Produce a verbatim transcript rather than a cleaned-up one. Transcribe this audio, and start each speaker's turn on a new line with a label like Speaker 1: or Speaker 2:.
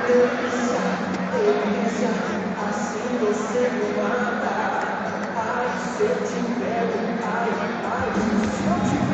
Speaker 1: delícia, delícia, assim você me mata. Ai, se eu te pego, ai, ai, se eu te